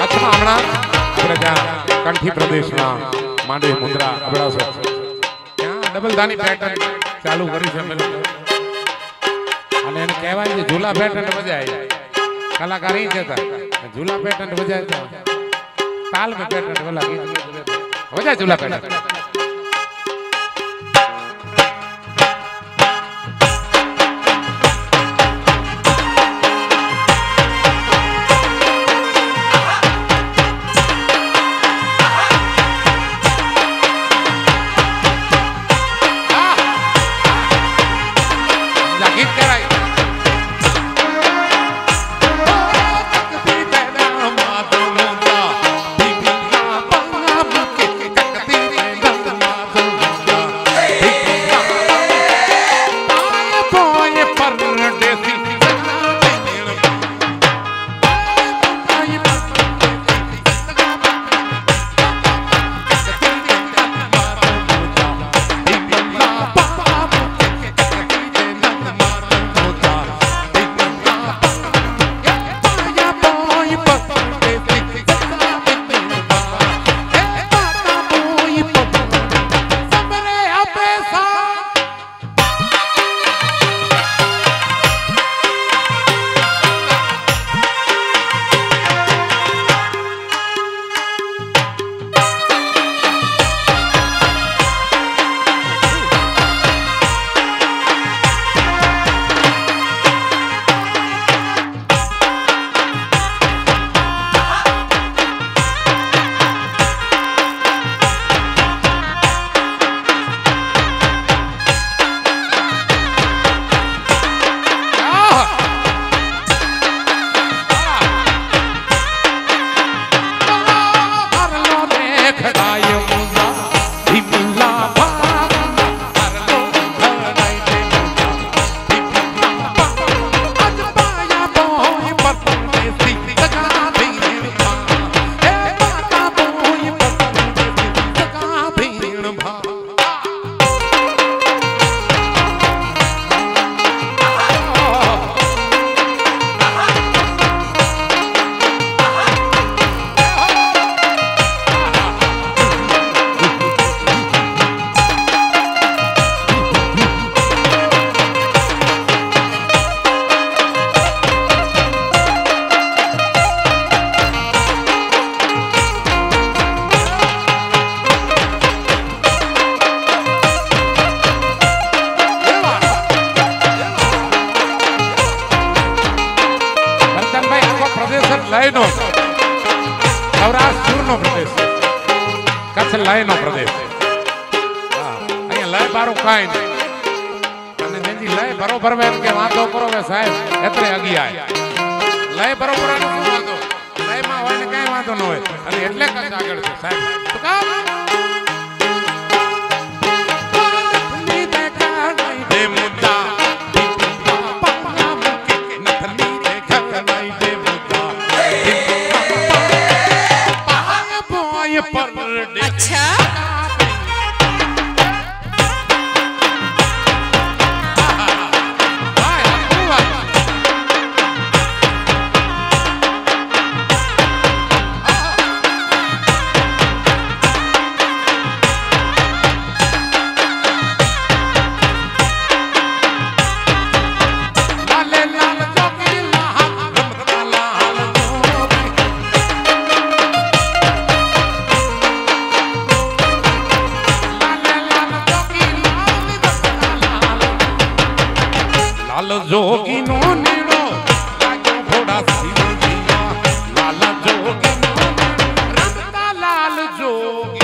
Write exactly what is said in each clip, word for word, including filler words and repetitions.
કચ્છમાં હમણાં આપણે ત્યાં કંઠી પ્રદેશમાં માંડવી મુંદ્રા અબડાસા ત્યાં ડબલ ધાની પેટર્ન ચાલુ કરી છે અમે લોકો અને એને કહેવાય છે ઝૂલા પેટર્ન વજાય કલાકાર એ કહેતા ઝૂલા પેટર્ન વજાય તો તાલ में पेटर्न वाला गीत वजाय ઝૂલા પેટર્न લયનો પ્રદેશ અહીંયા લય બારું કાંઈ નહીં અને જેથી લય બરોબર એમ કે વાંધો કરો કે સાહેબ એટલે અગિયાર લય બરોબર વાંધો લયમાં હોય ને કઈ વાંધો ન હોય અને એટલે કચ્છ આગળ છે સાહેબ તો કામ जोगी नो नीड़ो लाजो घोड़ा सिंधिया लाल जोगी नो रंगता लाल जोगी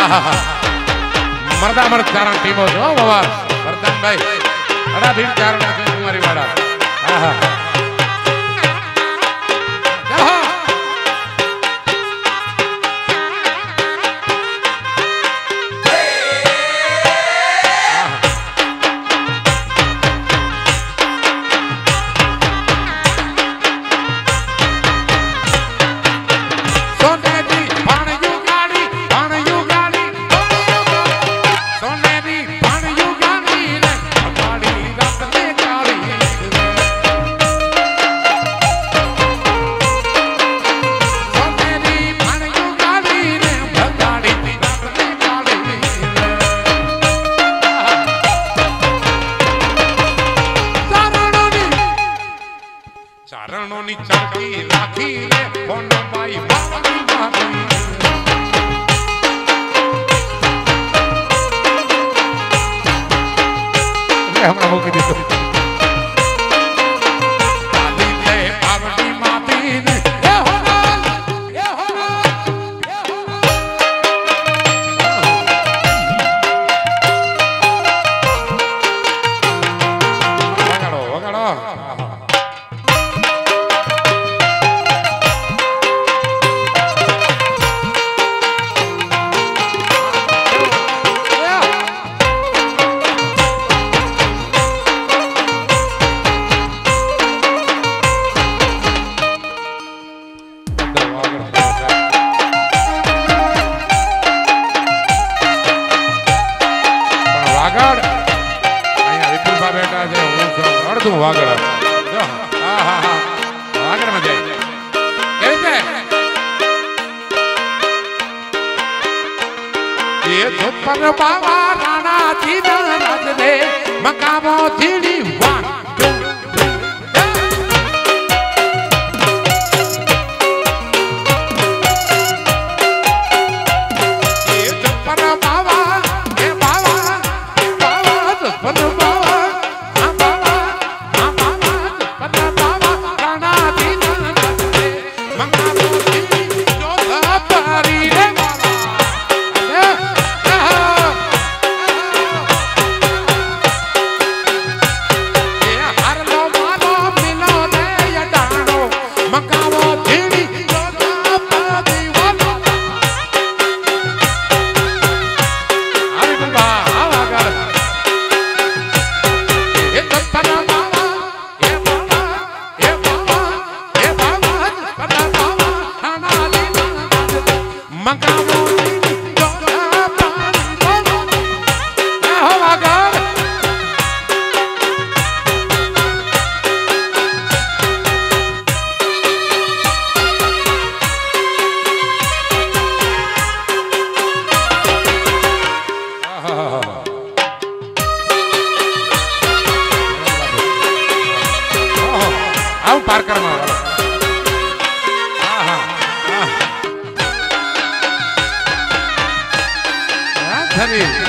મરદા મરદ ચારણ ટીમો છો બાબા વરદાનભાઈ અડા ભીમ ચારણ છે કુમારી વાળા હા હા હમણાં મૂકી દીધું Hadi.